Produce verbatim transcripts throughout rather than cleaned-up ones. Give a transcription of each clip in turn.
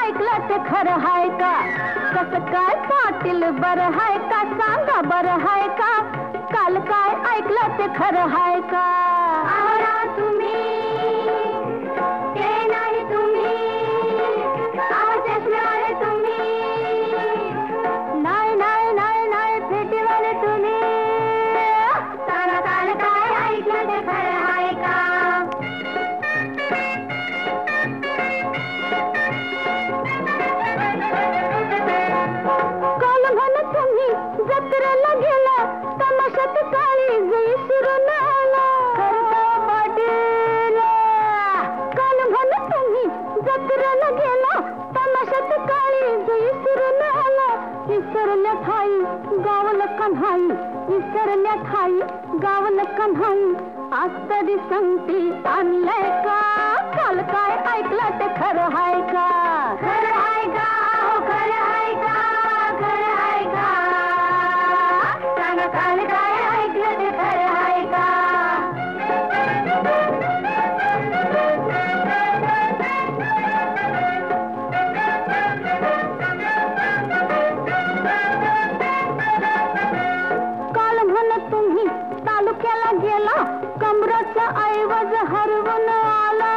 ऐकलं ते खरं हाय का? कस काय पाटील बरं हाय का? सांगा बरं हाय का? काल काय ऐकलं ते खरं हाय का? आवरा तुम्ही ते नाही तुम्ही चष्मेवाले तुम्ही नाही नाही नाही नाही फेटीवाले तुम्ही सांगा काल काय ऐकलं ते खरं हाय का? काल म्हण तुम्ही जत्रेला गेला तमाशात काळी विसरून आला पाटील. काल म्हण तुम्ही जत्रेला गेला तमाशात काळी विसरून आला. विसरल्या ठाई गावलं कन्हाई, विसरल्या ठाई गावलं कन्हाई. आज तरी संगती आणलंय का? काल काय ऐकलं ते खरं हाय का? खरं हाय का? हो खरं हाय का? खरं हाय का? सांगा काल काय ऐकलं ते खरं हाय का? काल म्हण तुम्ही तालुक्याला गेला कमराचा ऐवज हरवून आला.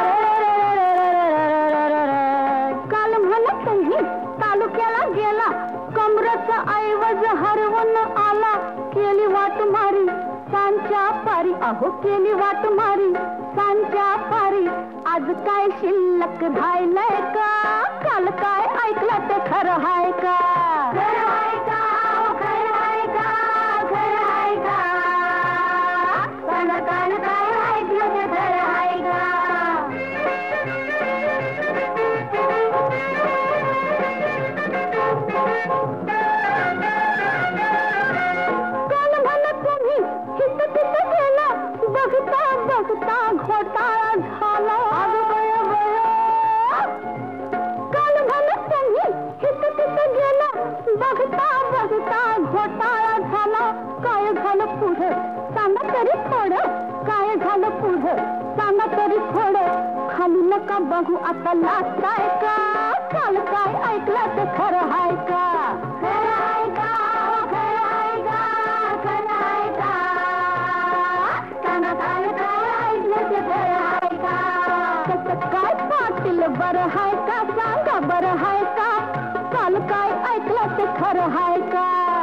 काल म्हण तुम्ही तालुक्याला गेला कमराचा ऐवज हरवून आला. केली वाट मारी सांच्या पारी, अहो केली वाट मारी सांच्या पारी. आज काय शिल्लक राहिलंय का? काल काय ऐकलं ते खरं हाय का? खरं हाय का? हो खरं हाय का? खरं हाय का? सांगा काल काय ऐकलं ते खरं हाय का? काल म्हण तुम्ही हित तिथं गेला बघता बघता घोटाळा झाला. काल म्हण तुम्ही हित तिथं गेला बघता बघता घोटाळा झाला. काय झालं पुढं सांगा तरी थोडं, काय झालं पुढं सांगा तरी थोडं. खाली नका बघू आता लाजताय का? काल काय ऐकलं ते खरं हाय का? खरं हाय का? हो खरं हाय का? खरं हाय का? सांगा काल काय ऐकलं ते खरं हाय का? कस काय पाटील बरं हाय का? सांगा बरं हाय का? काल काय ऐकलं ते खरं हाय का?